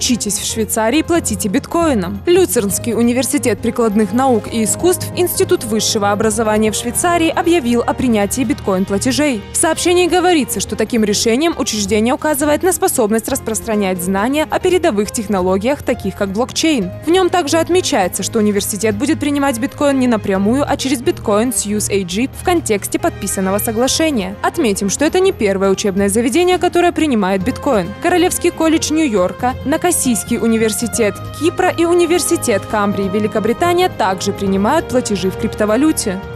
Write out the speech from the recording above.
Учитесь в Швейцарии, платите биткоином. Люцернский университет прикладных наук и искусств, Институт высшего образования в Швейцарии объявил о принятии биткоин-платежей. В сообщении говорится, что таким решением учреждение указывает на способность распространять знания о передовых технологиях, таких как блокчейн. В нем также отмечается, что университет будет принимать биткоин не напрямую, а через Bitcoin Suisse AG в контексте подписанного соглашения. Отметим, что это не первое учебное заведение, которое принимает биткоин. Королевский колледж Нью-Йорка, Накасийский университет Кипра и университет Камбрии Великобритания также принимают платежи в криптовалюте.